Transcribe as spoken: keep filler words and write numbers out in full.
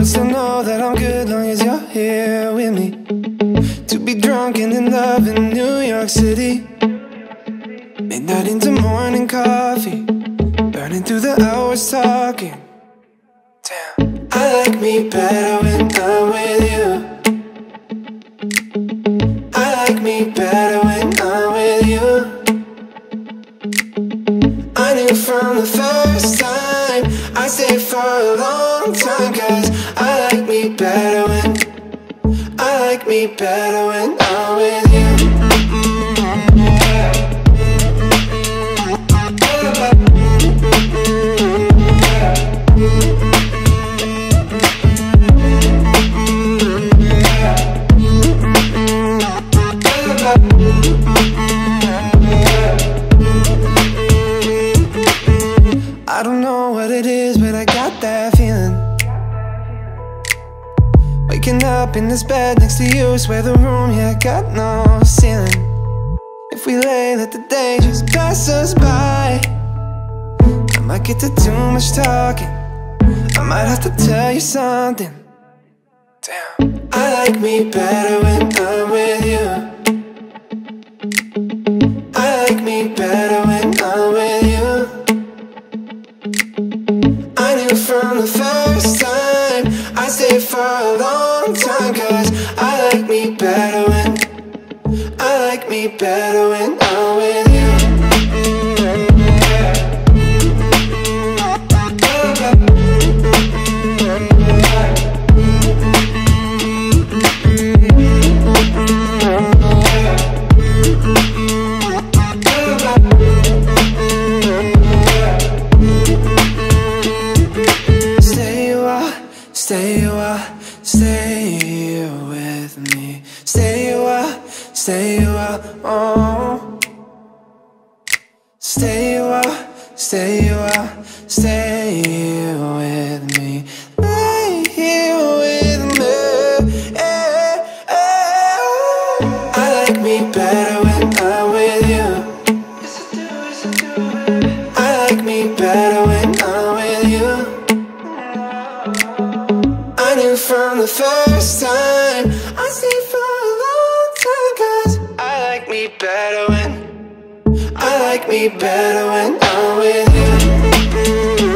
but still know that I'm good long as you're here with me. To be drunk and in love in New York City, midnight into morning coffee, burning through the hours talking. Damn, I like me better when I'm with you. I like me better when I'm with you. I knew from the first time I'd stay for a long time, 'cause I like me better when I like me better when I'm with you. I don't know what it is, but I got that feeling. Waking up in this bed next to you, swear the room, yeah, got no ceiling. If we lay, let the day just pass us by. I might get to too much talking, I might have to tell you something. Damn, I like me better when I'm with you. I like me better when I'm with you. I knew from the first time I'd stay for a long time, 'cause I like me better when I like me better when I'm with you. Stay a while, stay with me. Stay a while, stay a while, oh. Stay a while, stay a while, stay with me. Lay here with me, eh, eh. I like me better when I'm with you. Yes I do, yes I do. I like me better when I'm with you. I knew from the first time I'd stay for a long time, 'cause I like me better when I like me better when I'm with you.